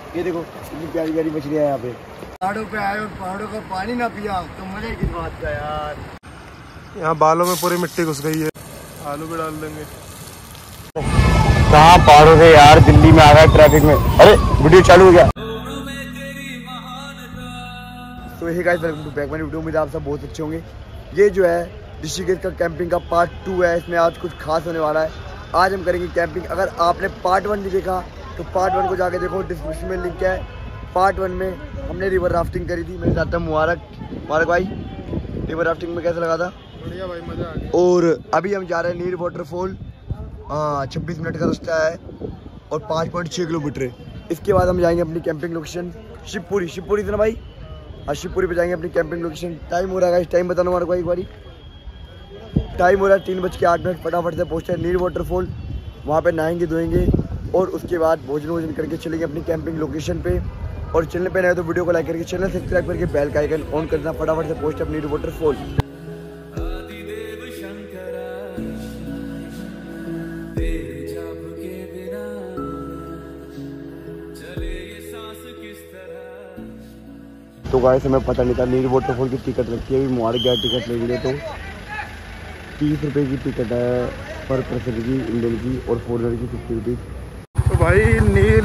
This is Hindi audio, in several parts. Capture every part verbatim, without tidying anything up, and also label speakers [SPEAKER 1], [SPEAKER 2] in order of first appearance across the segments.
[SPEAKER 1] ये देखो इतनी प्यारी प्यारी मछलियाँ यहाँ पे। पहाड़ों पे आए और पहाड़ों का पानी ना पिया तो मजा ही किस बात का यार।
[SPEAKER 2] यहाँ बालों में पूरी मिट्टी घुस गई है। आलू भी डाल देंगे।
[SPEAKER 1] कहाँ पहाड़ों से यार, दिल्ली में आ रहा है ट्रैफिक में। अरे वीडियो चालू हो गया। तो hey guys, welcome to back my video. उम्मीद आप सब बहुत अच्छे होंगे। ये जो है ऋषिकेश का कैंपिंग का पार्ट टू है। इसमें आज कुछ खास होने वाला है। आज हम करेंगे कैंपिंग। अगर आपने पार्ट वन नहीं देखा तो पार्ट वन को जाके देखो, डिस्क्रिप्शन में लिंक है। पार्ट वन में हमने रिवर राफ्टिंग करी थी। मेरे साथ था मुबारक। मुबारक भाई, रिवर राफ्टिंग में कैसा लगा था?
[SPEAKER 2] बढ़िया भाई, मजा आ गया।
[SPEAKER 1] और अभी हम जा रहे हैं नीर वाटरफॉल। हाँ, छब्बीस मिनट का रास्ता है और पाँच पॉइंट छः किलोमीटर है। इसके बाद हम जाएंगे अपनी कैंपिंग लोकेशन शिवपुरी। शिवपुरी थी ना भाई? हाँ, शिवपुरी पे जाएंगे अपनी कैंपिंग लोकेशन। टाइम हो रहा है, इस टाइम बताना हमारे को एक बारी। टाइम हो रहा है तीन बज के आठ मिनट। फटाफट से पहुँचते हैं नीर वाटरफॉल। वहाँ पे नहाएंगे धोएंगे और उसके बाद भोजन वोजन करके चलेंगे अपनी कैंपिंग लोकेशन पे। और चैनल पे नए तो वीडियो को लाइक करके चैनल सब्सक्राइब करके बेल का आइकन ऑन करना। फटाफट से पहुँचते हैं नीर वाटरफॉल। तो गाइस, हमें पता नहीं था नीर वाटरफॉल की टिकट रखी है। अभी मुबारक गया टिकट लेने के लिए। तो तीस रुपए की टिकट है पर पर्सन की इंडियन की, और फॉरनर की फिफ्टी रुपीज़।
[SPEAKER 2] तो भाई नील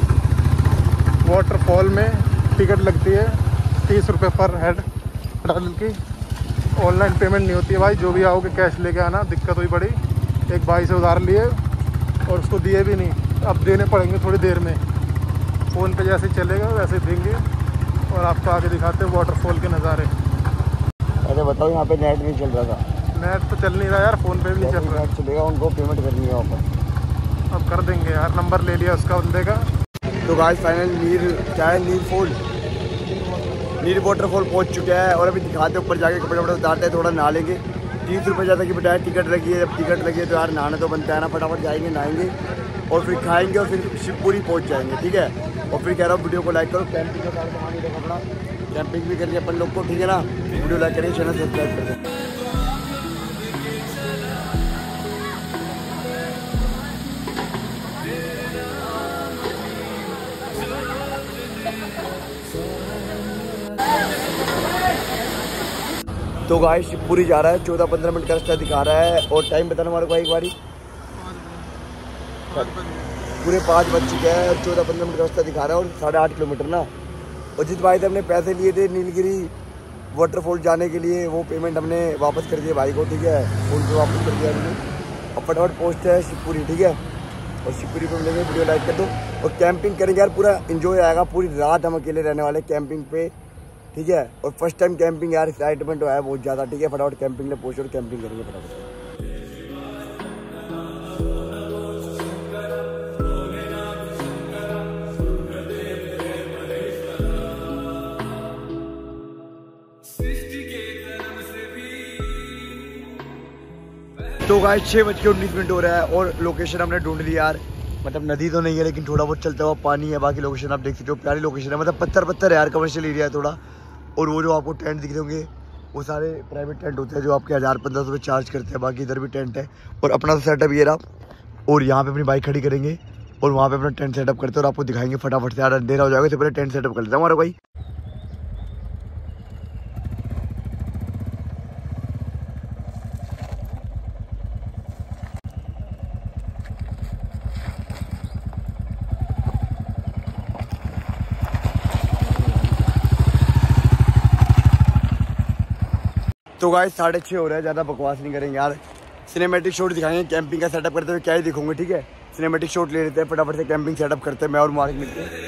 [SPEAKER 2] वाटरफॉल में टिकट लगती है तीस रुपये पर हेड अडल्ट की। ऑनलाइन पेमेंट नहीं होती है भाई। जो भी आओगे कैश लेके आना। दिक्कत हुई बड़ी, एक भाई से उधार लिए और उसको दिए भी नहीं। अब देने पड़ेंगे थोड़ी देर में। फ़ोन पे जैसे चलेगा वैसे देंगे और आपको आगे दिखाते हैं वाटरफॉल के नज़ारे।
[SPEAKER 1] अरे बताओ, यहाँ पे नेट नहीं चल रहा था।
[SPEAKER 2] नेट तो चल नहीं रहा यार, फ़ोन पे भी नहीं चल रहा।
[SPEAKER 1] नेट चलेगा, उनको पेमेंट करनी है वापस।
[SPEAKER 2] अब कर देंगे यार, नंबर ले लिया उसका बंदे का।
[SPEAKER 1] तो गाइस फाइनल नीर क्या है, नीर फॉल, नीर वाटरफॉल पहुंच चुके हैं। और अभी दिखाते ऊपर जाके कपड़े वपड़े उतारते हैं, थोड़ा नहा लेंगे। तीस रुपये ज़्यादा की बताया टिकट लगी है। जब टिकट लगी है तो यार नहाना तो बनता है ना। फटाफट जाएंगे, नहाएंगे और फिर खाएंगे और फिर शिवपुरी पहुँच जाएंगे। ठीक है, और फिर कह रहा हूँ वीडियो को लाइक करो। कैंपिंग का सारा सामान देखो अपना, कैंपिंग भी करिए अपन लोग को। ठीक है ना, वीडियो लाइक करिए, चैनल सब्सक्राइब करिए। तो गाइस शिवपुरी जा रहा है। चौदह पंद्रह मिनट का रास्ता दिखा रहा है। और टाइम बताना हमारे को एक बारी। पूरे पाँच बज चुके हैं और चौदह पंद्रह मिनट का रास्ता दिखा रहा है और साढ़े आठ किलोमीटर ना। और जिस भाई से हमने पैसे लिए थे नीलगिरी वाटरफॉल जाने के लिए, वो पेमेंट हमने वापस कर दिया भाई को। ठीक है, फोन पे वापस कर दिया हमने। और फटाफट पहुँचते हैं शिवपुरी। ठीक है, और शिवपुरी पे मिलेंगे। वीडियो लाइक कर दो और कैंपिंग करेंगे यार, पूरा एंजॉय आएगा। पूरी रात हम अकेले रहने वाले कैंपिंग पे। ठीक है, और फर्स्ट टाइम कैंपिंग यार, एक्साइटमेंट है बहुत ज़्यादा। ठीक है, फटाफट कैंपिंग में पहुँचो और कैंपिंग करेंगे फटाफट। तो गाइस छः बज के उन्नीस मिनट हो रहा है और लोकेशन हमने ढूंढ ली यार। मतलब नदी तो नहीं है लेकिन थोड़ा बहुत चलता हुआ पानी है। बाकी लोकेशन आप देख सकते हो, प्यारी लोकेशन है। मतलब पत्थर पत्थर है यार, कमर्शियल एरिया है थोड़ा। और वो जो आपको टेंट दिख रहे होंगे वो सारे प्राइवेट टेंट होते हैं जो आपके हज़ार पंद्रह सौ रुपये चार्ज करते हैं। बाकी इधर भी टेंट है और अपना तो सेटअप ये रहा। और यहाँ पे अपनी बाइक खड़ी करेंगे और वहाँ पे अपना टेंट सेटअप करते हैं और आपको दिखाएंगे फटाफट से। यार अंधेरा हो जाएगा, इससे पहले टेंट सेटअप कर लेता हूँ हमारा भाई। तो गाइस साढ़े छः हो रहा है, ज़्यादा बकवास नहीं करेंगे यार। सिनेमैटिक शॉट दिखाएंगे कैंपिंग का सेटअप करते हुए, क्या ही दिखाऊंगे। ठीक है, सिनेमैटिक शॉट ले लेते हैं फटाफट से। कैंपिंग सेटअप करते हैं मैं और मुबारक मिलते हैं।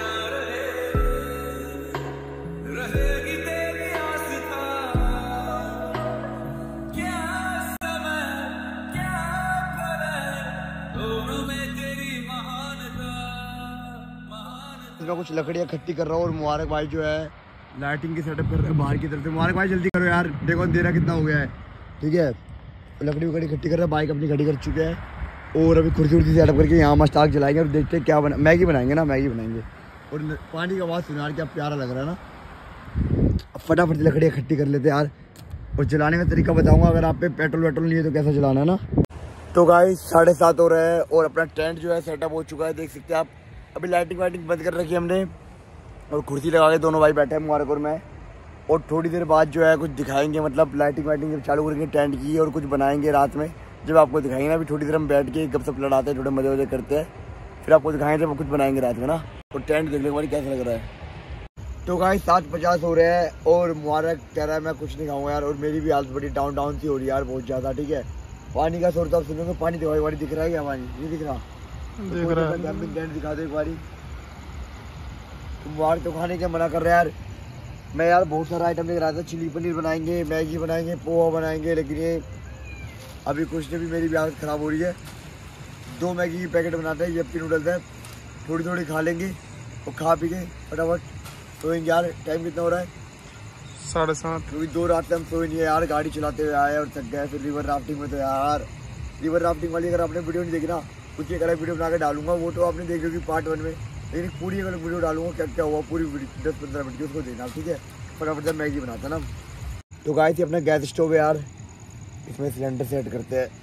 [SPEAKER 1] इसमें कुछ लकड़ियाँ इकट्ठी कर रहा हूँ और मुबारक भाई जो है लाइटिंग की सेटअप कर रहे हैं बाहर की तरफ से। मुबारक भाई जल्दी करो यार, देखो अंधेरा कितना हो गया है। ठीक है, लकड़ी वकड़ी इकट्ठी कर रहा है। बाइक अपनी खड़ी कर चुके हैं और अभी कुर्सी उर्सी सेटअप करके यहाँ मस्त आग जलाएंगे और देखते हैं क्या बना। मैगी बनाएंगे ना, मैगी बनाएंगे। और पानी का आवाज़ सुना क्या प्यारा लग रहा है ना। फटाफट लकड़ी इकट्ठी कर लेते हैं यार। और जलाने का तरीका बताऊँगा। अगर आप पे पेट्रोल वेट्रोल नहीं है तो कैसा जलाना है ना। तो गाइस साढ़े सात हो रहे हैं और अपना टेंट जो है सेटअप हो चुका है, देख सकते हैं आप। अभी लाइटिंग वाइटिंग बंद कर रखी है हमने और कुर्सी लगा के दोनों भाई बैठे हैं मुबारक और मैं। और थोड़ी देर बाद जो है कुछ दिखाएंगे, मतलब लाइटिंग वाइटिंग जब चालू करेंगे टेंट की और कुछ बनाएंगे रात में, जब आपको दिखाएंगे ना। अभी थोड़ी देर हम बैठ के गप सप लड़ाते हैं, थोड़े मजे वजे करते हैं, फिर आपको दिखाएंगे जब कुछ बनाएंगे रात में ना। और टेंट देखने के बाद कैसा लग रहा है। तो गाइस सात पचास हो रहे हैं और मुबारक कह रहा है मैं कुछ नहीं खाऊंगा यार। और मेरी भी हालत बड़ी डाउन डाउन सी हो रही है यार, बहुत ज़्यादा। ठीक है, पानी का शोर तो आप सुनोगे, पानी दिखाओ एक बार, दिख रहा है क्या पानी? नहीं दिख रहा,
[SPEAKER 2] दिख रहा है।
[SPEAKER 1] कैंपिंग टेंट दिखा दो एक बारी। तो मुबारक तो खाने के मना कर रहे हैं यार। मैं यार बहुत सारा आइटम लेकर आया था, चिली पनीर बनाएंगे, मैगी बनाएंगे, पोहा बनाएंगे, लेकिन ये अभी कुछ ने भी मेरी भी हालत ख़राब हो रही है। दो मैगी की पैकेट बनाते हैं, यप्पी नूडल्स है, थोड़ी थोड़ी खा लेंगे और खा पी के फटाफट सोएंगे यार। टाइम कितना हो रहा है?
[SPEAKER 2] साढ़े सात।
[SPEAKER 1] क्योंकि दो रात से हम सोए नहीं है यार, गाड़ी चलाते हुए आए और थक गए। फिर रिवर राफ्टिंग में तो यार, रिवर राफ्टिंग वाली अगर आपने वीडियो नहीं देखी ना, कुछ एक अलग वीडियो बना के डालूंगा, वो तो आपने देखी होगी पार्ट वन में, लेकिन पूरी अगर वीडियो डालूंगा क्या क्या हुआ पूरी दस पंद्रह मिनट की, उसको देखना। ठीक है, फटाफट से मैगी बनाता ना। तो गाइस ये अपना गैस स्टोव है यार, इसमें सिलेंडर सेट करते हैं,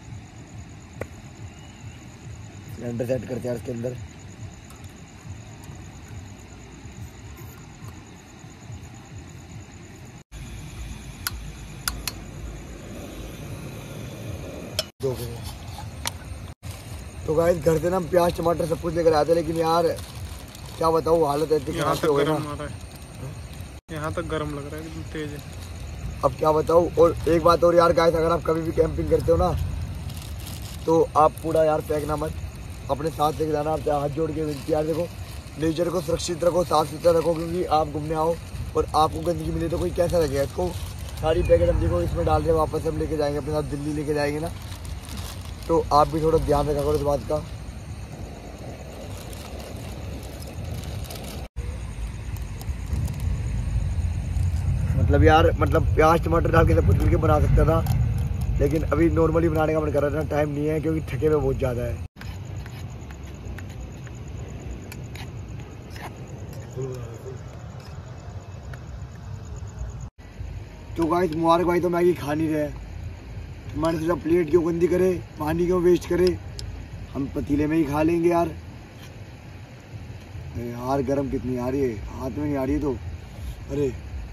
[SPEAKER 1] सिलेंडर सेट करते हैं इसके अंदर। तो गाइस घर से ना हम प्याज टमाटर सब कुछ लेकर आते हैं, लेकिन यार क्या बताऊँ हालत ऐसी
[SPEAKER 2] यहाँ
[SPEAKER 1] खराब
[SPEAKER 2] तक
[SPEAKER 1] हो गई
[SPEAKER 2] गर्म
[SPEAKER 1] ना,
[SPEAKER 2] आ रहा है, यहाँ तक गर्म लग रहा है, एकदम तेज है।
[SPEAKER 1] अब क्या बताऊँ। और एक बात और यार गाइस, अगर आप कभी भी कैंपिंग करते हो ना, तो आप पूरा यार फेंकना मत, अपने साथ लेके जाना। आप हाथ जोड़ के विनती यार, देखो नेचर को सुरक्षित रखो, साफ सुथरा रखो, क्योंकि आप घूमने आओ और आपको गंदगी मिले तो कोई कैसा लगेगा इसको। सारी पैकेट हम देखो इसमें डाल रहे हैं, वापस हम लेके जाएंगे अपने साथ, दिल्ली लेके जाएंगे ना, तो आप भी थोड़ा ध्यान रखा करो इस बात का। मतलब यार मतलब प्याज टमाटर डाल के सब कुछ मिलके बना सकता था, लेकिन अभी नॉर्मली बनाने का मन कर रहा था, टाइम नहीं है क्योंकि थके हुए बहुत ज़्यादा है। तो गाइस मुबारक भाई तो मैगी खा नहीं रहे, मैंने सोचा प्लेट क्यों गंदी करे, पानी क्यों वेस्ट करे, हम पतीले में ही खा लेंगे यार। यार गरम कितनी आ रही है, हाथ में नहीं आ रही है तो अरे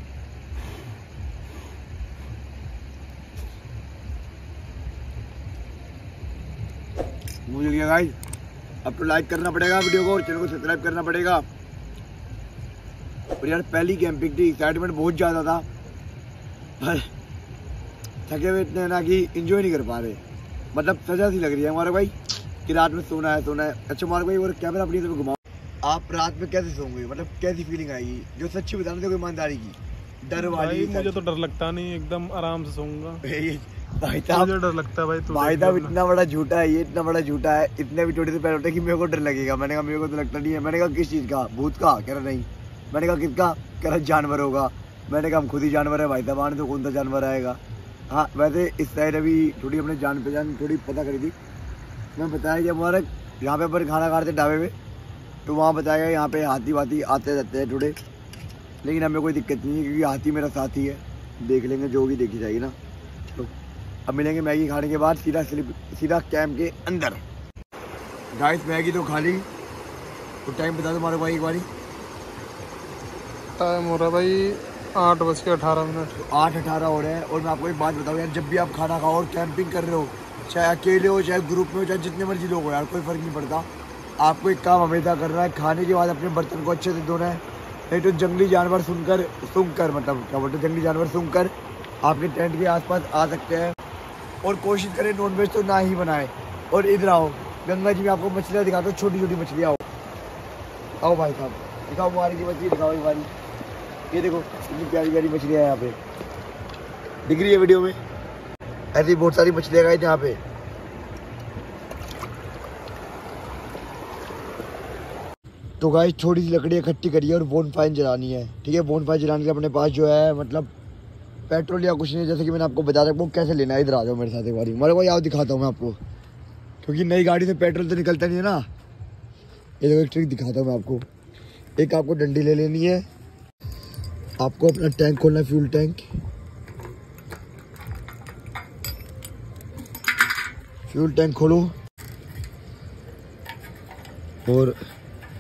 [SPEAKER 1] मुझे लिया गाइस। अब तो लाइक करना पड़ेगा वीडियो को और चैनल को सब्सक्राइब करना पड़ेगा। और यार पहली कैंपिंग थी, एक्साइटमेंट बहुत ज़्यादा था, पर थके हुए इतने ना कि इंजॉय नहीं कर पा रहे। मतलब सजा सी लग रही है हमारे भाई कि रात में सोना है सोना है। अच्छा हमारे भाई और कैमरा अपनी तरफ घुमाओ, आप रात में कैसे सोंगे, मतलब कैसी फीलिंग आएगी, जो सच्ची बताने दो ईमानदारी की, डर वाली?
[SPEAKER 2] मुझे तो डर लगता नहीं, एकदम आराम से सोऊंगा।
[SPEAKER 1] भाई साहब
[SPEAKER 2] मुझे डर लगता है भाई, तू
[SPEAKER 1] भाई साहब इतना बड़ा झूठा है ये, इतना बड़ा झूठा है। इतने भी थोड़ी देर पहले होता है कि मेरे को डर लगेगा, मैंने कहा मेरे को तो लगता नहीं है। मैंने कहा किस चीज़ का, भूत का? कह रहा नहीं। मैंने कहा किसका? कह रहा जानवर होगा। मैंने कहा हम खुद ही जानवर है भाई साहब, आने तो कौन सा जानवर आएगा। हाँ वैसे इस साइड अभी थोड़ी अपने जान पहचान थोड़ी पता करी थी, मैं बताया कि हमारा यहाँ पे पर खाना खा रहे थे ढाबे पे, तो वहाँ बताया यहाँ पे हाथी वाथी आते रहते हैं थोड़े, लेकिन हमें कोई दिक्कत नहीं है क्योंकि हाथी मेरा साथी है, देख लेंगे जो भी देखी जाएगी ना। चलो अब मिलेंगे मैगी खाने के बाद सीधा स्लिप सीधा कैंप के अंदर। गाइस मैगी तो खा ली, तो टाइम बता दो हमारे भाई एक बारी।
[SPEAKER 2] टाइम हो रहा भाई आठ बज के अठारह मिनट।
[SPEAKER 1] तो आठ अठारह हो रहे हैं। और मैं आपको एक बात बताऊँ यार, जब भी आप खाना खाओ और कैंपिंग कर रहे हो, चाहे अकेले हो चाहे ग्रुप में हो चाहे जितने मर्जी लोग हो यार, कोई फ़र्क नहीं पड़ता, आपको एक काम हमेशा करना है, खाने के बाद अपने बर्तन को अच्छे से धोना है। नहीं तो जंगली जानवर सुनकर सूंघ कर मतलब क्या बोलते जंगली जानवर सूंघ कर आपके टेंट के आसपास आ सकते हैं। और कोशिश करें नॉनवेज तो ना ही बनाए। और इधर आओ, गंगा जी में आपको मछलियाँ दिखाता हूँ, छोटी छोटी मछलियाँ। आओ आओ भाई साहब, दिखाओ हमारी की मछली दिखाओ एक बारी। ये देखो कितनी प्यारी प्यारी मछलियाँ हैं यहाँ पे, दिख रही है वीडियो में? ऐसी बहुत सारी मछलियाँ गई यहाँ पे। तो गाइस छोटी सी लकड़ी इकट्ठी करिए और बोन फायर जलानी है। ठीक है, बोन फायर जलाने के अपने पास जो है मतलब पेट्रोल या कुछ नहीं, जैसे कि मैंने आपको बताया वो कैसे लेना है। इधर आ जाओ मेरे साथ एक बारी, मेरे को याद दिखाता हूँ मैं आपको, क्योंकि नई गाड़ी से पेट्रोल तो निकलता नहीं है ना। ये देखो एक ट्रिक दिखाता हूँ मैं आपको। एक आपको डंडी ले लेनी है, आपको अपना टैंक खोलना है, फ्यूल टैंक। फ्यूल टैंक खोलो और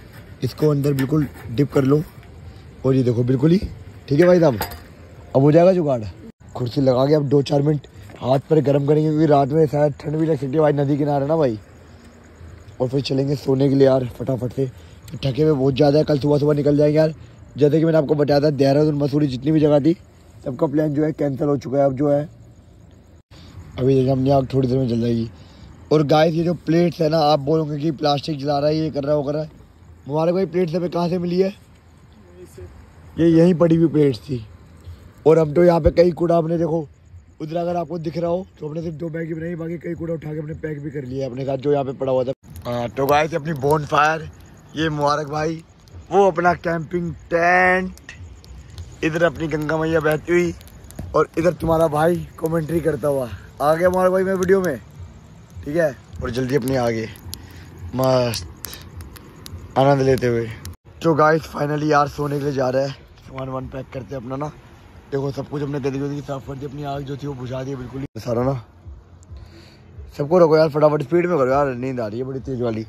[SPEAKER 1] इसको अंदर बिल्कुल डिप कर लो और ये देखो बिल्कुल ही ठीक है भाई साहब। अब हो जाएगा जुगाड़। कुर्सी लगा के अब दो चार मिनट हाथ पर गर्म करेंगे क्योंकि रात में शायद ठंड भी लग सकती है भाई, नदी किनारे ना भाई। और फिर चलेंगे सोने के लिए यार फटाफट से, थके हुए बहुत ज़्यादा है। कल सुबह सुबह निकल जाएंगे यार। जैसे कि मैंने आपको बताया था देहरादून मसूरी जितनी भी जगह थी सबका प्लान जो है कैंसिल हो चुका है। अब जो है अभी हमने आग थोड़ी देर में जल जाएगी। और गाइस ये जो प्लेट्स है ना, आप बोलोगे कि प्लास्टिक जला रहा है, ये कर रहा है, वो कर रहा है। मुबारक भाई प्लेट्स हमें कहाँ से मिली है? ये यहीं पड़ी हुई प्लेट्स थी। और हम तो यहाँ पे कई कूड़ा अपने देखो उधर अगर आपको दिख रहा हो तो हमने सिर्फ दो बैग ही बनाई, बाकी कई कूड़ा उठा के अपने पैक भी कर लिया अपने साथ जो यहाँ पे पड़ा हुआ था। हाँ तो गाइस अपनी बोन फायर, ये मुबारक भाई वो अपना कैंपिंग टेंट, इधर अपनी गंगा मैया बहती हुई और इधर तुम्हारा भाई कमेंट्री करता हुआ आ गया मुबारक भाई मैं वीडियो में, ठीक है। और जल्दी अपनी आगे मस्त आनंद लेते हुए। तो गाइस फाइनली यार सोने के लिए जा रहे हैं, सामान वन पैक करते हैं अपना ना। देखो सब कुछ हमने गदी गदी साफ कर दी, अपनी आग जो थी वो बुझा दी बिल्कुल ही सारा ना। सबको रखो यार फटाफट, स्पीड में करो यार, नींद आ रही है बड़ी तेज वाली।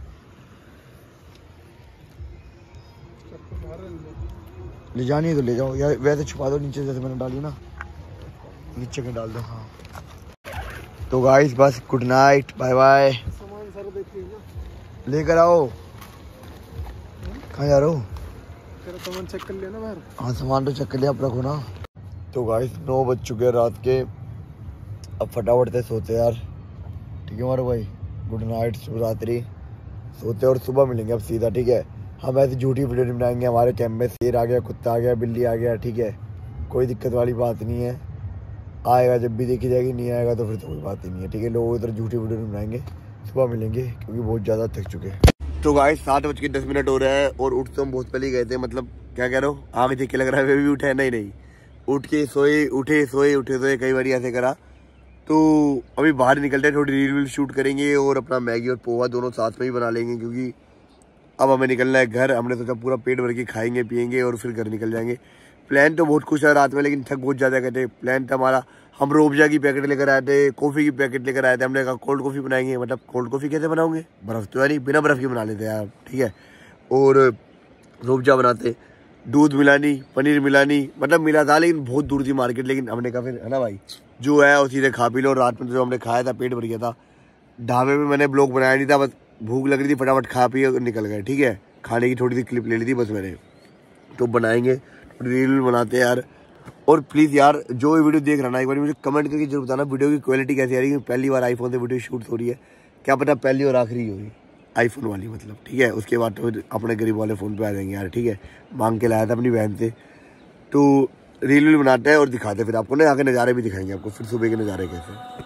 [SPEAKER 1] ले जानी है तो ले जाओ यार, वैसे छुपा दो नीचे जैसे मैंने डाली ना, नीचे के डाल दो। हाँ तो गाइस बस गुड नाइट, बाय बाय।
[SPEAKER 2] सामान सारा देखिए ना,
[SPEAKER 1] लेकर आओ। कहाँ जा रहे हो?
[SPEAKER 2] तेरा सामान चेक कर लिया ना बाहर?
[SPEAKER 1] हाँ सामान तो चेक कर लिया, आप रखो ना। तो गाइस नौ बज चुके हैं रात के, अब फटाफट से सोते यार, ठीक है हमारे भाई। गुड नाइट, शुभ रात्रि, सोते और सुबह मिलेंगे अब सीधा, ठीक है। हम ऐसी झूठी वीडियो नहीं बनाएंगे। हमारे कैंप में शेर आ गया, कुत्ता आ गया, बिल्ली आ गया, ठीक है, कोई दिक्कत वाली बात नहीं है। आएगा जब भी देखी जाएगी, नहीं आएगा तो फिर तो कोई बात ही नहीं है, ठीक है। लोग उधर झूठी वीडियो नहीं बनाएंगे, सुबह मिलेंगे क्योंकि बहुत ज़्यादा थक चुके हैं। तो गाइस सात बज के दस मिनट हो रहा है और उठ तो हम बहुत पहले गए थे, मतलब क्या कह रहे हो, आग देख के लग रहा है वे भी उठे, नहीं नहीं उठ के सोए, उठे सोए उठे सोए, कई बार ऐसे करा। तो अभी बाहर निकलते हैं, थोड़ी रील वील शूट करेंगे और अपना मैगी और पोहा दोनों साथ में ही बना लेंगे क्योंकि अब हमें निकलना है घर। हमने सोचा पूरा पेट भर के खाएंगे पियेंगे और फिर घर निकल जाएंगे। प्लान तो बहुत कुछ है रात में, लेकिन थक बहुत ज़्यादा करते। प्लान था हमारा, हम रोबजा की पैकेट लेकर आए थे, कॉफ़ी की पैकेट लेकर आए थे। हमने कहा कोल्ड कॉफ़ी बनाएंगे, मतलब कोल्ड कॉफ़ी कैसे बनाओगे, बर्फ़ तो यानी बिना बर्फ़ की बना लेते यार, ठीक है। और रोबजा बनाते, दूध मिलानी, पनीर मिलानी, मतलब मिला था लेकिन बहुत दूर थी मार्केट, लेकिन हमने कहा फिर है ना भाई जो है उसी से खा पी लो। रात में जो हमने खाया था पेट भर गया था। ढाबे में मैंने ब्लॉग बनाया नहीं था, बस भूख लग रही थी, फटाफट खा पी और निकल गए, ठीक है। खाने की थोड़ी सी क्लिप ले ली थी बस मैंने, तो बनाएंगे रील बनाते यार। और प्लीज़ यार जो ये वीडियो देख रहा ना, एक बार मुझे कमेंट करके जरूर बताना वीडियो की क्वालिटी कैसी आ रही है। पहली बार आईफोन से वीडियो शूट हो रही है, क्या पता पहली और आखिरी होगी आईफोन वाली, मतलब ठीक है। उसके बाद तो अपने गरीब वाले फ़ोन पे आ जाएंगे यार, ठीक है। मांग के लाया था अपनी बहन से, तो रील वील बनाते हैं और दिखाते हैं फिर आपको ना, यहाँ के नज़ारे भी दिखाएंगे आपको, फिर सुबह के नज़ारे कैसे।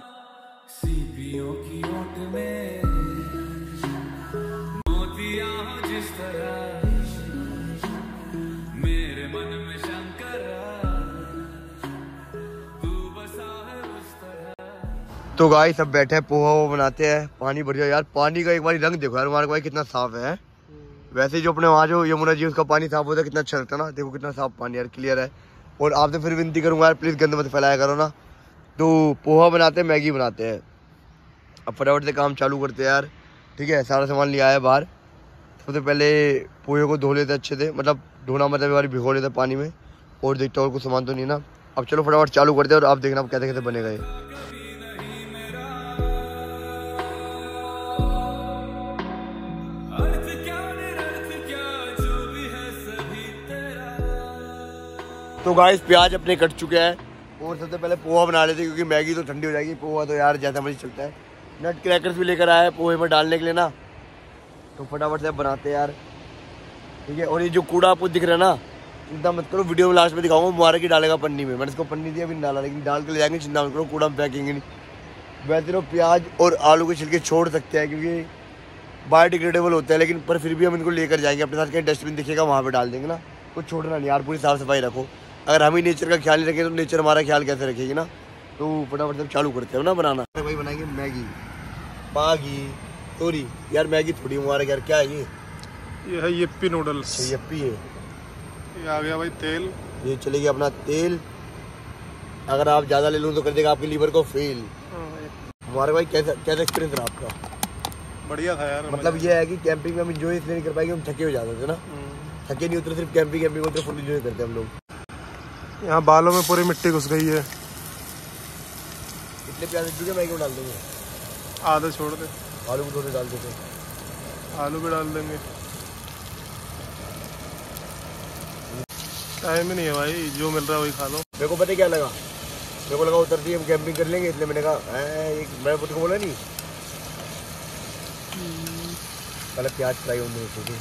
[SPEAKER 1] तो गाइस सब बैठे हैं, पोहा वो बनाते हैं, पानी बढ़िया यार। पानी का एक बार रंग देखो यार हमारे भाई कितना साफ है। वैसे जो अपने वहाँ जो यमुना जी उसका पानी साफ होता है, कितना अच्छा लगता है ना। देखो कितना साफ पानी यार, क्लियर है। और आपसे फिर विनती करूँगा यार प्लीज़ गंद मत फैलाया करो ना। तो पोहा बनाते हैं, मैगी बनाते हैं, अब फटाफट से काम चालू करते हैं यार, ठीक है। सारा सामान लिया है बाहर। सबसे पहले पोहे को धो लेते अच्छे से, मतलब धोना मतलब बार भिगो लेते पानी में, और देखते और कुछ सामान तो नहीं ना। अब चलो फटाफट चालू करते हैं और आप देखना कैसे कैसे बनेगा ये। तो गाइस प्याज अपने कट चुके हैं और सबसे पहले पोहा बना लेते क्योंकि मैगी तो ठंडी हो जाएगी, पोहा तो यार जैसा मर्जी चलता है। नट क्रैकर्स भी लेकर आए पोहे में डालने के लिए ना, तो फटाफट से बनाते हैं यार, ठीक है। और ये जो कूड़ा आपको दिख रहा है ना, चिंता मत करो, वीडियो में लास्ट में दिखाऊंगा। मुबारक ही डालेगा पन्नी में, मैंने इसको पन्नी दिया अभी नहीं डाला, लेकिन डाल के ले जाएंगे, चिंता मत करो, कूड़ा में फेंकेंगे नहीं। वैसे तो प्याज और आलू के छिलके छोड़ सकते हैं क्योंकि बायोडिग्रेडेबल होता है, लेकिन पर फिर भी हम इनको लेकर जाएंगे अपने साथ, कहीं डस्टबिन दिखेगा वहाँ पर डाल देंगे ना। कुछ छोड़ना नहीं यार, पूरी साफ सफाई रखो। अगर हम ही नेचर का ख्याल नहीं रखें तो नेचर हमारा ख्याल कैसे रखेगी ना। तो फटाफट सब चालू करते हैं ना बनाना। भाई बनाएंगे मैगी, पागी तोरी यार, मैगी थोड़ी मुबारक यार, क्या है ये?
[SPEAKER 2] ये है यप्पी नूडल्स।
[SPEAKER 1] यप्पी है,
[SPEAKER 2] ये आ गया भाई तेल,
[SPEAKER 1] ये चलेगी अपना तेल। अगर आप ज़्यादा ले लूँ तो कर देगा आपके लीवर को फेल। मुबारक भाई कैसा कैसा एक्सपीरियंस रहा आपका?
[SPEAKER 2] बढ़िया था यार।
[SPEAKER 1] मतलब ये है कि कैंपिंग में हम इंजॉय इसलिए नहीं कर पाएंगे, हम थके हो जाते थे ना, थके नहीं उतरे, सिर्फ कैंपिंग कैंपिंग उतरे फुल इंजॉय करते हैं हम लोग।
[SPEAKER 2] यहाँ बालों में पूरी मिट्टी घुस गई है।
[SPEAKER 1] इतने प्याज के मैगी में डाल देंगे,
[SPEAKER 2] आधे छोड़ दे,
[SPEAKER 1] आलू भी थोड़े डाल देते,
[SPEAKER 2] आलू भी डाल देंगे। टाइम ही नहीं है भाई, जो मिल रहा है वही खा लो।
[SPEAKER 1] मेरे को पता क्या लगा, मेरे को लगा उतरती हम कैंपिंग कर लेंगे, इसलिए मैंने कहा एक मैं खुद को बोला नहीं पहले प्याज फ्राई होने देते,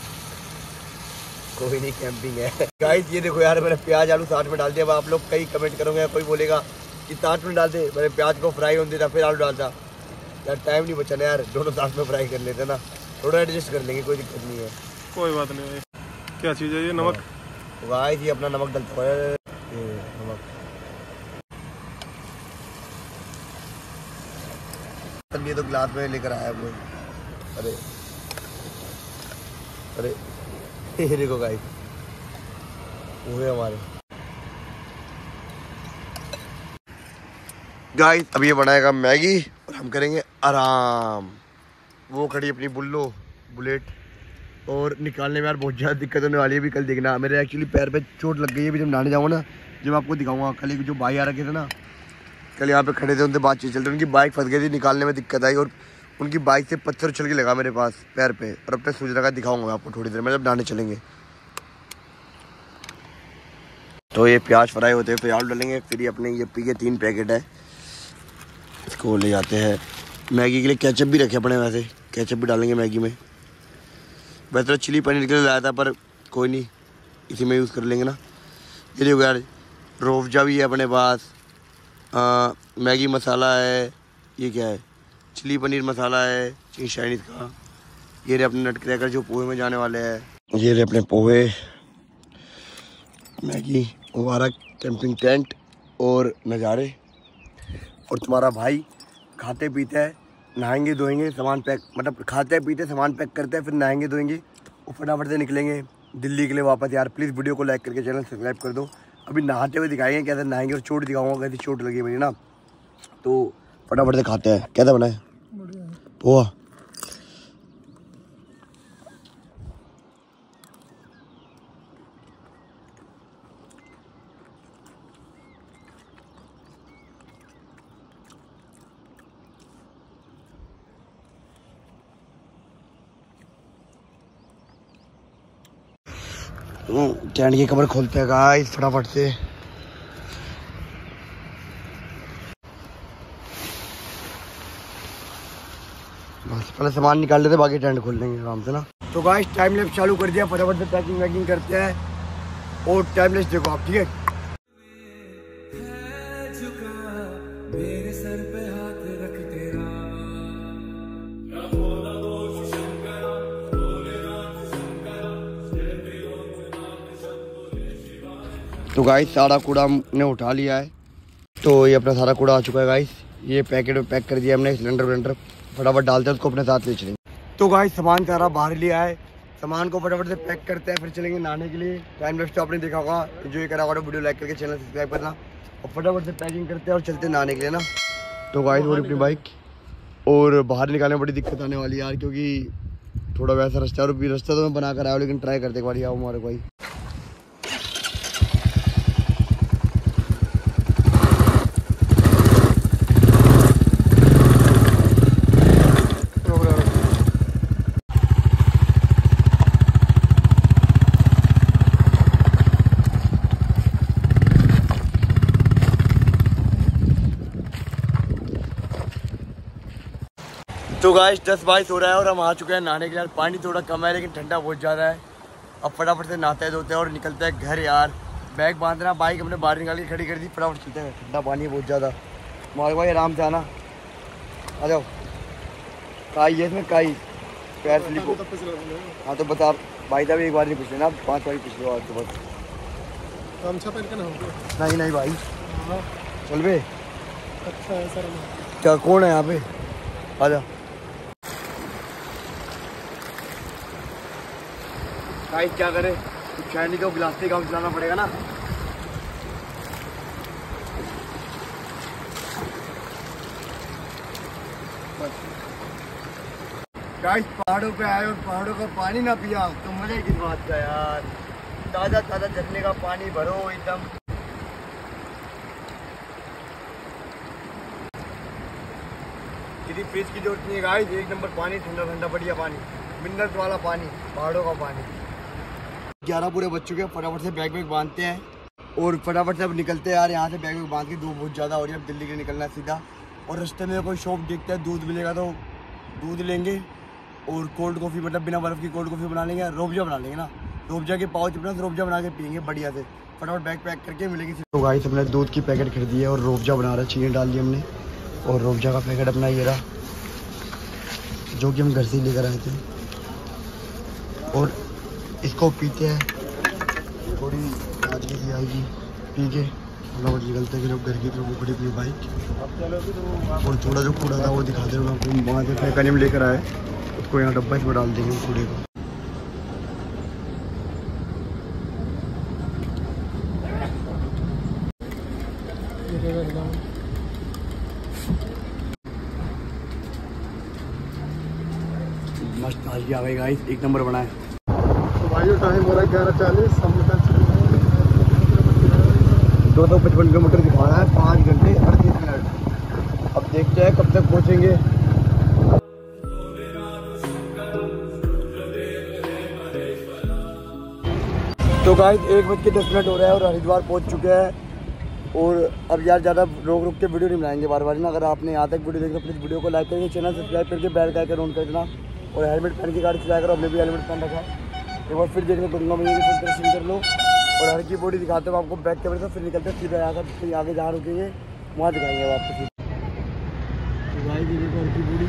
[SPEAKER 1] कोई नहीं कैंपिंग है। गाइस ये देखो यार, मैंने प्याज आलू साथ में डाल दिया। अब आप लोग कई कमेंट करोगे, कोई बोलेगा कि साथ में डाल दे, मैंने प्याज को फ्राई होने देता फिर आलू डालता। यार टाइम नहीं बचा ना यार, दोनों साथ में फ्राई कर लेते ना, थोड़ा एडजस्ट कर लेंगे, कोई दिक्कत नहीं है।
[SPEAKER 2] कोई बात नहीं भाई। क्या चीज़ है ये? नमक।
[SPEAKER 1] तो गाइस ये अपना नमक डलता है, ये नमक ये तो गिलास में लेकर आया हम लोग। अरे अरे ये देखो गाइस, वो हमारे गाइस अब ये बनाएगा मैगी और हम करेंगे आराम। वो खड़ी अपनी बुल्लो बुलेट, और निकालने में यार बहुत ज़्यादा दिक्कत होने वाली है। भी कल देखना, मेरे एक्चुअली पैर पे चोट लग गई है, भी जब नहाने जाऊँगा ना, जब आपको दिखाऊंगा। कल एक जो भाई आ रखे थे ना, कल यहाँ पे खड़े थे, उनसे बातचीत चल रही, उनकी बाइक फंस गई थी, निकालने में दिक्कत आई और उनकी बाइक से पत्थर उछल के लगा मेरे पास पैर पे, और अपने सूझ लगा। दिखाऊंगा मैं आपको थोड़ी देर में जब नहाने चलेंगे। तो ये प्याज फ्राई होते हैं, फिर आलू डालेंगे, फिर ये अपने ये पी के तीन पैकेट है, इसको ले जाते हैं। मैगी के लिए केचप भी रखे अपने, वैसे केचप भी डालेंगे मैगी में। वैसे तो चिली पनीर के लिए लाया था, पर कोई नहीं, इसी में यूज़ कर लेंगे ना। ये देखो यार, रोफजा भी है अपने पास, आ, मैगी मसाला है, ये क्या है, चिली पनीर मसाला है चिकन चाइनीज़ का। ये रहे अपने नट क्रैकर जो पोहे में जाने वाले हैं। ये रहे अपने पोहे, मैगी, हमारा कैंपिंग टेंट और नज़ारे। और तुम्हारा भाई खाते पीते हैं, नहाएंगे धोएंगे, सामान पैक, मतलब खाते पीते सामान पैक करते हैं, फिर नहाएंगे धोएंगे और फटाफट से निकलेंगे दिल्ली के लिए वापस। यार प्लीज़ वीडियो को लाइक करके चैनल सब्सक्राइब कर दो। अभी नहाते हुए दिखाएंगे कैसे नहाएंगे, और चोट दिखाऊंगा कैसी चोट लगी मेरी ना। तो फटाफट से खाते हैं। कैसा बना है पोहा? टेंट की कवर खोलते हैं गाइस फटाफट से। बस पहले सामान निकाल लेते, बाकी टेंट खोल लेंगे आराम से ना। तो गाइस टाइम लैप्स चालू कर दिया, फटाफट से पैकिंग वैकिंग करते हैं। और टाइम लैप्स देखो आप, ठीक है। मेरे सर पे हाथ रख तेरा, तो गाइस सारा कूड़ा हमने उठा लिया है। तो ये अपना सारा कूड़ा आ चुका है गाइस, ये पैकेट में पैक कर दिया हमने। सिलेंडर विलेंडर फटाफट डालते हैं, उसको अपने साथ ले चलेंगे। तो गाइस सामान सारा बाहर लिया है, सामान को फटाफट से पैक करते हैं, फिर चलेंगे नहाने के लिए। टाइम लैप्स तो आपने देखा होगा, एंजॉय करा होगा, वीडियो लाइक करके चैनल सब्सक्राइब करना, और फटाफट से पैकिंग करते हैं और चलते हैं नहाने के लिए ना। तो गाइस वो अपनी बाइक, और बाहर निकालने में बड़ी दिक्कत आने वाली है यार, क्योंकि थोड़ा वैसा रास्ता, और भी रास्ता तो मैं बना कर आया हूँ, लेकिन ट्राई करते एक बार आओ हमारे भाई। तो गाइस दस बाईस हो रहा है और हम आ चुके हैं नहाने के लिए। पानी थोड़ा कम है लेकिन ठंडा बहुत ज़्यादा है। अब फटाफट से नहाते धोते हैं और निकलते हैं घर यार। बैग बांधना, बाइक हमने बाहर निकाल के खड़ी कर दी, फटाफट चलते हैं। ठंडा पानी है बहुत ज़्यादा। मार्ग भाई आराम से आना, आ जाओ। काई है इसमें, काई पैर स्लिप हो। हाँ तो बता भाई साहब, एक बार नहीं पूछ लेना, पाँच बार पूछ लो आज तो बस। नहीं नहीं भाई चल बे।
[SPEAKER 2] अच्छा है सर।
[SPEAKER 1] क्या कौन है यहाँ पे? आ जा। गाइस क्या करें, कुछ चाय नहीं तो गिलास से काम चलाना पड़ेगा ना। गाइस पहाड़ों पे आए और पहाड़ों का पानी ना पिया तो मजे किस बात का यार। ताज़ा ताज़ा झरने का पानी भरो एकदम। किसी फ्रिज की जरूरत नहीं है गाइस, एक नंबर पानी, ठंडा ठंडा बढ़िया पानी, मिनरल्स वाला पानी, पहाड़ों का पानी। ग्यारह पूरे बज चुके हैं, फटाफट से बैग वैग बांधते हैं और फटाफट से अब निकलते हैं यार यहाँ से। बैग वैग बांध के धूप बहुत ज़्यादा हो रही है, अब दिल्ली के निकलना है सीधा। और रास्ते में कोई शॉप देखते हैं, दूध मिलेगा तो दूध लेंगे और कोल्ड कॉफ़ी, मतलब बिना बर्फ़ की कोल्ड कॉफ़ी बना लेंगे, रोबजा बना लेंगे ना, रोबजा के पाउच अपना रोबजा बना के पियेंगे बढ़िया से। फटाफट बैग पैक करके मिलेगी। तो गाइस हमने दूध की पैकेट खरीदी है और रोबजा बना रहा है, चीनी डाल दी हमने और रोबजा का पैकेट अपना ये रहा जो कि हम घर से ही लेकर आए थे। और इसको पीते हैं, थोड़ी आज की आएगी पी के फटाफट निकलते हैं फिर घर की तरफ खड़ी अपनी बाइक। और थोड़ा जो कूड़ा था वो दिखाते हैं आपको, वहाँ से फेंका में लेकर आए, उसको यहाँ डब्बा इसमें डाल देंगे कूड़े को। मस्त आज भी आ गई गाइस, एक नंबर बना है।
[SPEAKER 2] तो भाई टाइम हो रहा है ग्यारह चालीस, हम निकल चुके हैं।
[SPEAKER 1] दो सौ पचपन किलोमीटर दिखा रहा है, पाँच घंटे अड़तीस मिनट। अब देखते हैं कब तक पहुँचेंगे। तो गाइस एक बज के दस मिनट हो रहा है और हरिद्वार पहुँच चुके हैं। और अब यार ज़्यादा रोक रोक के वीडियो नहीं बनाएंगे बार बार ना। अगर आपने यहाँ तक वीडियो देखा तो प्लीज़ वीडियो को लाइक करके, चैनल सब्सक्राइब करके, बेल का आइकन ऑन कर देना और हेलमेट पहन के गाड़ी चलाया करो। हमने भी हेलमेट पहन रखा है। एक बार फिर देखने दूंगा मैं, फिर दर्शन कर लो और हर की बॉडी दिखाते हो आपको बैक कैमरे से। फिर निकलते हैं सीधा यहाँ से, आगे जहाँ रुकेंगे वहाँ दिखाएंगे आपको। तो भाई ये देखो हर की बॉडी।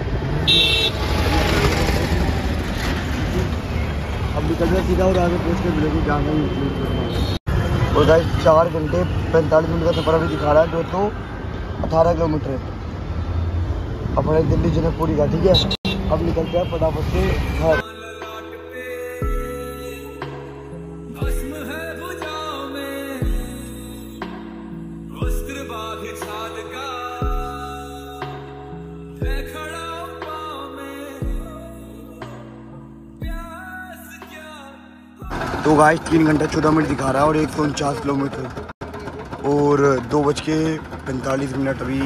[SPEAKER 1] अब निकलते हैं सीधा और आगे पहुँच के मिलेगी जहाँ कहीं। और गाइस चार घंटे पैंतालीस मिनट का सफ़र अभी दिखा रहा है, जो तो अठारह किलोमीटर है अपने दिल्ली जनकपुरी का। ठीक है, अब निकलते हैं फटाफट से घर। तो गाइस तीन घंटा चौदह मिनट दिखा रहा है और एक सौ उनचास किलोमीटर और दो बज के पैंतालीस मिनट अभी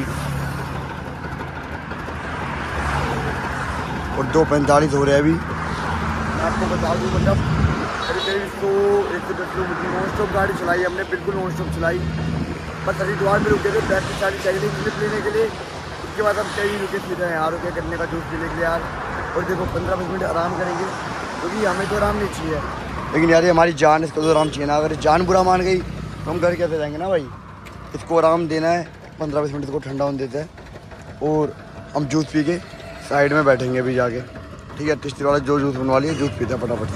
[SPEAKER 1] और दो पैंतालीस हो रहे हैं अभी। मैं आपको बता दूँ मतलब करीब करीब सौ एक सौ दस किलोमीटर नॉन स्टॉप गाड़ी चलाई हमने, बिल्कुल नॉन स्टॉप चलाई। बस हरिद्वार में रुके थे बैग की सारी चाहिए क्लिप लेने के लिए। उसके बाद हम कहीं रुके सीधे यहाँ रुके करने का जूस पीने के लिए यार। और देखो पंद्रह बीस मिनट आराम करेंगे क्योंकि हमें तो आराम नहीं चाहिए, लेकिन यार ये हमारी जान, इसको तो आराम चाहिए ना। अगर जान बुरा मान गई तो हम घर कैसे जाएंगे ना भाई। इसको आराम देना है, पंद्रह बीस मिनट इसको ठंडा होने देते हैं और हम जूस पी के साइड में बैठेंगे अभी जाके। ठीक है, टेस्टी वाला जो जूस बनवा लिया, जूस पीते हैं फटाफट से।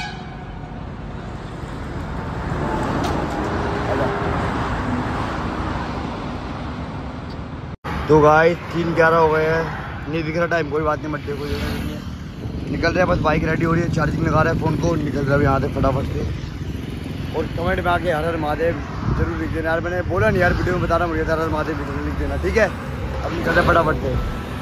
[SPEAKER 1] तो गाइस तीन ग्यारह हो गए हैं, नहीं दिख रहा टाइम, कोई बात नहीं, मत देखो, नहीं है। निकल रहे हैं, बस बाइक रेडी हो रही है, चार्जिंग लगा रहा है फ़ोन को, निकल रहा है यहाँ से फटाफट से। और कमेंट में आके हर हर महादेव जरूर लिख देना यार। मैंने बोला नहीं यार, वीडियो में बता रहा मुझे, हर हर महादेव जरूर लिख देना। ठीक है, अब निकल रहे हैं फटाफट से।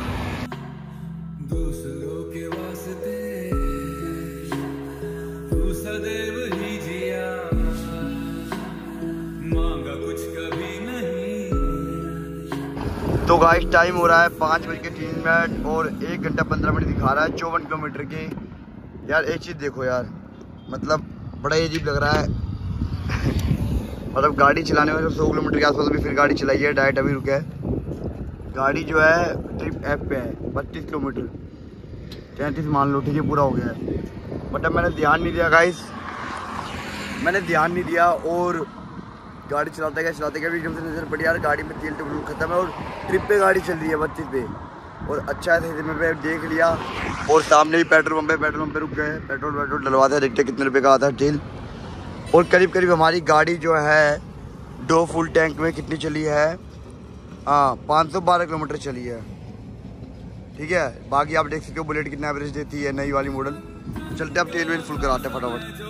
[SPEAKER 1] तो गाइस टाइम हो रहा है पाँच बज के तीन मिनट और एक घंटा पंद्रह मिनट दिखा रहा है, चौवन किलोमीटर के। यार एक चीज़ देखो यार, मतलब बड़ा अजीब लग रहा है। मतलब गाड़ी चलाने में सौ किलोमीटर के आसपास अभी फिर गाड़ी चलाई है, डायरेक्ट अभी रुका है। गाड़ी जो है ट्रिप ऐप पे है, बत्तीस किलोमीटर तैंतीस मान लो, ठीक है, पूरा हो गया है। बट अब मैंने ध्यान नहीं दिया गाइस, मैंने ध्यान नहीं दिया और गाड़ी चलाते गया चलाते गया एकदम से नजर पड़ी यार गाड़ी में तेल तो बिल्कुल खत्म है और ट्रिप पे गाड़ी चल रही है बत्तीस पे। और अच्छा है सही में पे देख लिया और सामने ही पेट्रोल पंप है, पेट्रोल पंप पे रुक गए, पेट्रोल पेट्रोल डलवाते हैं, देखते कितने रुपए का आता है तेल। और करीब करीब हमारी गाड़ी जो है दो फुल टैंक में कितनी चली है, हाँ पाँच सौ बारह किलोमीटर चली है। ठीक है, बाकी आप देख सकते हो बुलेट कितना एवरेज देती है, नई वाली मॉडल। चलते अब तेल वेल फुल कराते हैं फटाफट।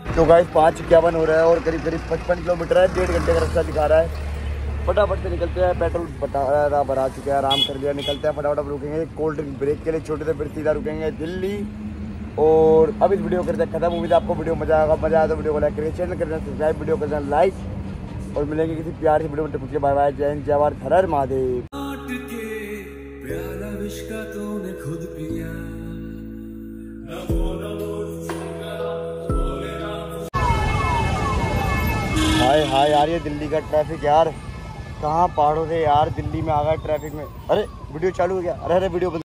[SPEAKER 1] तो गाइस पाँच इक्यावन हो रहा है और करीब करीब पचपन किलोमीटर है, डेढ़ घंटे का रास्ता दिखा रहा है। फटाफट से निकलते हैं, पेट्रोल बता रहा भरा चुका है, आराम कर लिया, निकलते हैं फटाफट। रुकेंगे कोल्ड ड्रिंक ब्रेक के लिए छोटे से, फिर सीधा रुकेंगे दिल्ली। और अब इस वीडियो करते हैं खत्म। उम्मीद आपको वीडियो मजा आएगा, मजा आया तो वीडियो को लाइक करिए, चैनल करना सब्सक्राइब, वीडियो करना लाइक। और मिलेंगे किसी प्यार से वीडियो में, तब तक बाय बाय, जय हिंद, जय भारत, हर हर महादेव। हाय हाय यार, ये दिल्ली का ट्रैफिक यार, कहाँ पहाड़ों से यार दिल्ली में आ गया ट्रैफिक में। अरे वीडियो चालू हो गया, अरे अरे वीडियो